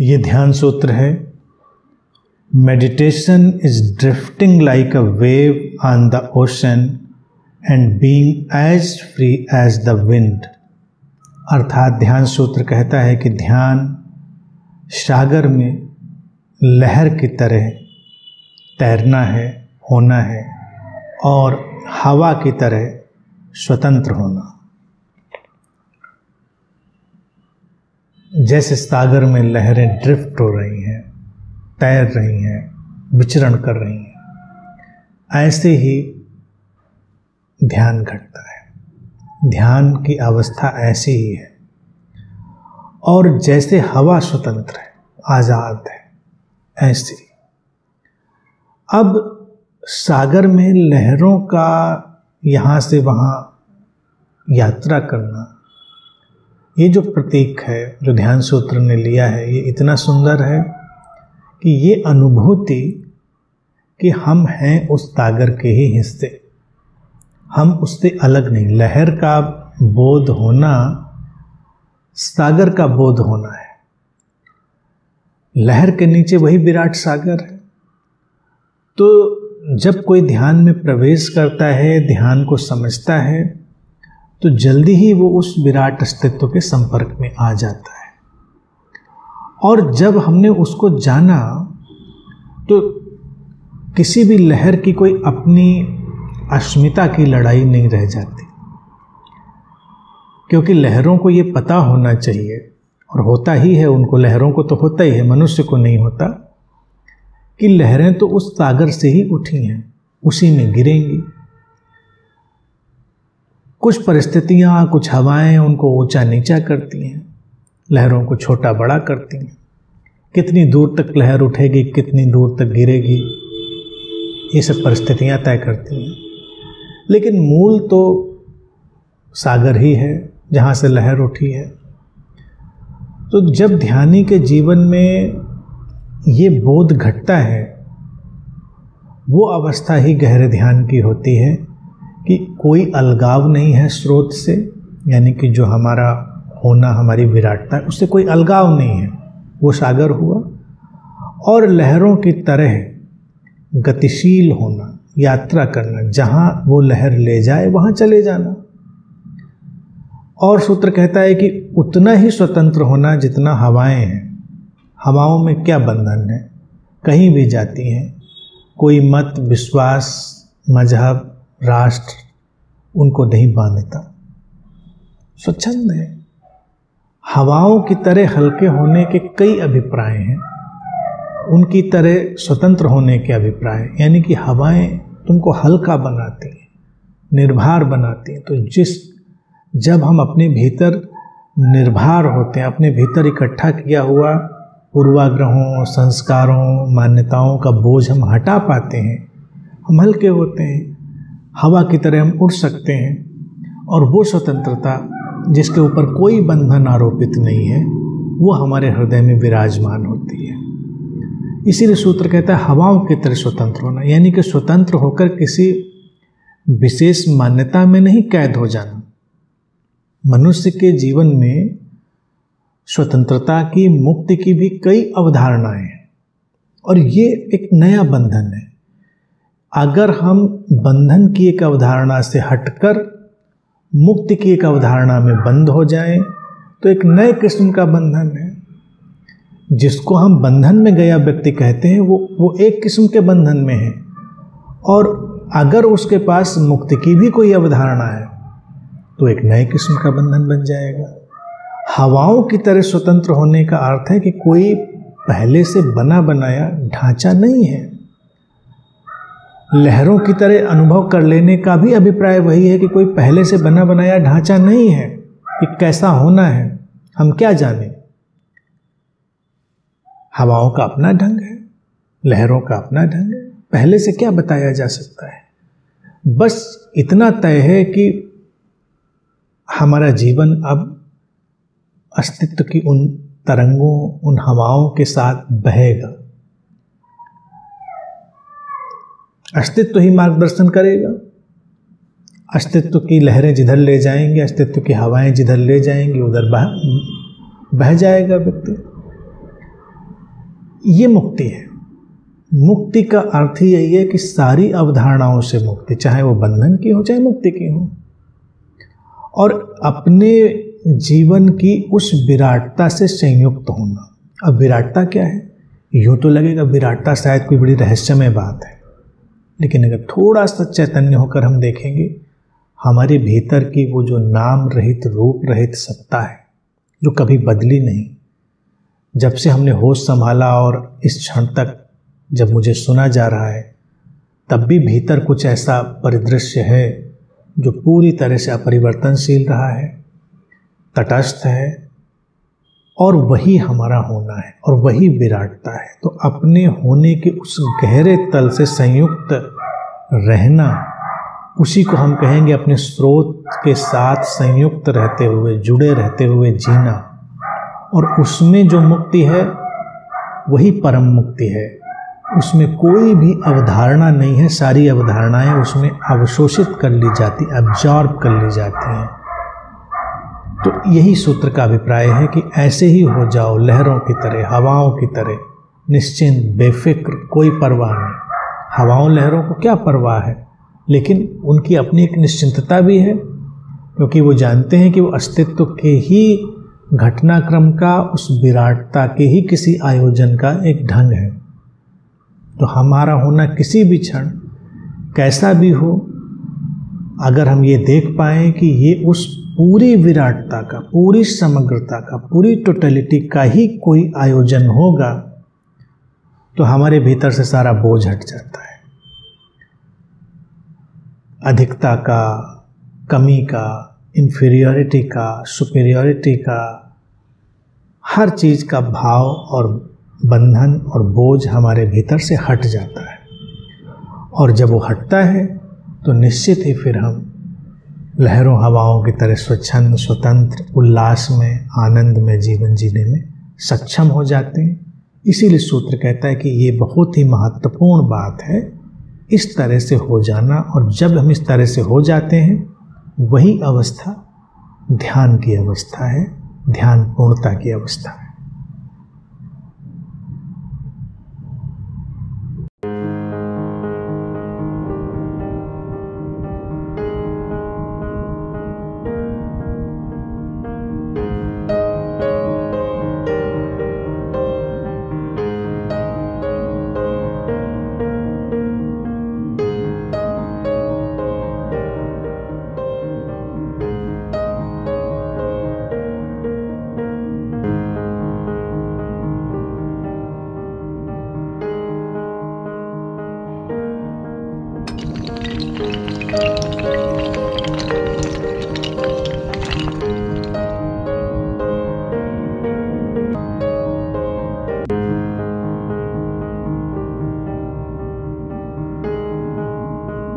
ये ध्यान सूत्र है। Meditation is drifting like a wave on the ocean and being as free as the wind. अर्थात ध्यान सूत्र कहता है कि ध्यान सागर में लहर की तरह तैरना है, होना है, और हवा की तरह स्वतंत्र होना। जैसे सागर में लहरें ड्रिफ्ट हो रही हैं, तैर रही हैं, विचरण कर रही हैं, ऐसे ही ध्यान घटता है। ध्यान की अवस्था ऐसी ही है। और जैसे हवा स्वतंत्र है, आज़ाद है, ऐसी अब सागर में लहरों का यहाँ से वहाँ यात्रा करना, ये जो प्रतीक है जो ध्यान सूत्र ने लिया है, ये इतना सुंदर है कि ये अनुभूति कि हम हैं उस सागर के ही हिस्से, हम उससे अलग नहीं। लहर का बोध होना सागर का बोध होना है। लहर के नीचे वही विराट सागर है। तो जब कोई ध्यान में प्रवेश करता है, ध्यान को समझता है, तो जल्दी ही वो उस विराट अस्तित्व के संपर्क में आ जाता है। और जब हमने उसको जाना तो किसी भी लहर की कोई अपनी अस्मिता की लड़ाई नहीं रह जाती, क्योंकि लहरों को ये पता होना चाहिए, और होता ही है उनको, लहरों को तो होता ही है, मनुष्य को नहीं होता, कि लहरें तो उस सागर से ही उठी हैं, उसी में गिरेंगी। कुछ परिस्थितियाँ, कुछ हवाएं उनको ऊंचा नीचा करती हैं, लहरों को छोटा बड़ा करती हैं। कितनी दूर तक लहर उठेगी, कितनी दूर तक गिरेगी, ये सब परिस्थितियाँ तय करती हैं। लेकिन मूल तो सागर ही है जहाँ से लहर उठी है। तो जब ध्यानी के जीवन में ये बोध घटता है, वो अवस्था ही गहरे ध्यान की होती है कि कोई अलगाव नहीं है स्रोत से, यानी कि जो हमारा होना, हमारी विराटता है, उससे कोई अलगाव नहीं है। वो सागर हुआ। और लहरों की तरह गतिशील होना, यात्रा करना, जहाँ वो लहर ले जाए वहाँ चले जाना। और सूत्र कहता है कि उतना ही स्वतंत्र होना जितना हवाएं हैं। हवाओं में क्या बंधन है, कहीं भी जाती हैं। कोई मत, विश्वास, मजहब, राष्ट्र उनको नहीं बांधता, स्वच्छंद है। हवाओं की तरह हल्के होने के कई अभिप्राय हैं, उनकी तरह स्वतंत्र होने के अभिप्राय, यानी कि हवाएं तुमको हल्का बनाती हैं, निर्भर बनाती हैं। तो जब हम अपने भीतर निर्भर होते हैं, अपने भीतर इकट्ठा किया हुआ पूर्वाग्रहों, संस्कारों, मान्यताओं का बोझ हम हटा पाते हैं, हम हल्के होते हैं, हवा की तरह हम उड़ सकते हैं। और वो स्वतंत्रता जिसके ऊपर कोई बंधन आरोपित नहीं है, वो हमारे हृदय में विराजमान होती है। इसीलिए सूत्र कहता है हवाओं की तरह स्वतंत्र होना, यानी कि स्वतंत्र होकर किसी विशेष मान्यता में नहीं कैद हो जाना। मनुष्य के जीवन में स्वतंत्रता की, मुक्ति की भी कई अवधारणाएं हैं, और ये एक नया बंधन है। अगर हम बंधन की एक अवधारणा से हटकर मुक्ति की एक अवधारणा में बंद हो जाएं, तो एक नए किस्म का बंधन है। जिसको हम बंधन में गया व्यक्ति कहते हैं, वो एक किस्म के बंधन में है। और अगर उसके पास मुक्ति की भी कोई अवधारणा है, तो एक नए किस्म का बंधन बन जाएगा। हवाओं की तरह स्वतंत्र होने का अर्थ है कि कोई पहले से बना बनाया ढांचा नहीं है। लहरों की तरह अनुभव कर लेने का भी अभिप्राय वही है कि कोई पहले से बना बनाया ढांचा नहीं है कि कैसा होना है, हम क्या जाने। हवाओं का अपना ढंग है, लहरों का अपना ढंग है, पहले से क्या बताया जा सकता है। बस इतना तय है कि हमारा जीवन अब अस्तित्व की उन तरंगों, उन हवाओं के साथ बहेगा। अस्तित्व ही मार्गदर्शन करेगा। अस्तित्व की लहरें जिधर ले जाएंगे, अस्तित्व की हवाएं जिधर ले जाएंगी, उधर बह जाएगा व्यक्ति। ये मुक्ति है। मुक्ति का अर्थ ही यही है कि सारी अवधारणाओं से मुक्ति, चाहे वो बंधन की हो चाहे मुक्ति की हो, और अपने जीवन की उस विराटता से संयुक्त होना। अब विराटता क्या है? यूँ तो लगेगा विराटता शायद कोई बड़ी रहस्यमय बात है, लेकिन अगर थोड़ा सा चैतन्य होकर हम देखेंगे, हमारे भीतर की वो जो नाम रहित रूप रहित सत्ता है, जो कभी बदली नहीं, जब से हमने होश संभाला और इस क्षण तक जब मुझे सुना जा रहा है, तब भी भीतर कुछ ऐसा परिदृश्य है जो पूरी तरह से अपरिवर्तनशील रहा है, तटस्थ है, और वही हमारा होना है और वही विराटता है। तो अपने होने के उस गहरे तल से संयुक्त रहना, उसी को हम कहेंगे अपने स्रोत के साथ संयुक्त रहते हुए, जुड़े रहते हुए जीना। और उसमें जो मुक्ति है वही परम मुक्ति है। उसमें कोई भी अवधारणा नहीं है, सारी अवधारणाएं उसमें अवशोषित कर ली जाती, एब्जॉर्ब कर ली जाती हैं। तो यही सूत्र का अभिप्राय है कि ऐसे ही हो जाओ, लहरों की तरह, हवाओं की तरह, निश्चिंत, बेफिक्र, कोई परवाह नहीं। हवाओं लहरों को क्या परवाह है, लेकिन उनकी अपनी एक निश्चिंतता भी है, क्योंकि वो जानते हैं कि वो अस्तित्व के ही घटनाक्रम का, उस विराटता के ही किसी आयोजन का एक ढंग है। तो हमारा होना किसी भी क्षण कैसा भी हो, अगर हम ये देख पाएँ कि ये उस पूरी विराटता का, पूरी समग्रता का, पूरी टोटलिटी का ही कोई आयोजन होगा, तो हमारे भीतर से सारा बोझ हट जाता है। अधिकता का, कमी का, इन्फीरियरिटी का, सुपीरियरिटी का, हर चीज़ का भाव और बंधन और बोझ हमारे भीतर से हट जाता है। और जब वो हटता है तो निश्चित ही फिर हम लहरों हवाओं की तरह स्वच्छंद, स्वतंत्र, उल्लास में, आनंद में जीवन जीने में सक्षम हो जाते हैं। इसीलिए सूत्र कहता है कि ये बहुत ही महत्वपूर्ण बात है, इस तरह से हो जाना। और जब हम इस तरह से हो जाते हैं, वही अवस्था ध्यान की अवस्था है, ध्यान पूर्णता की अवस्था है।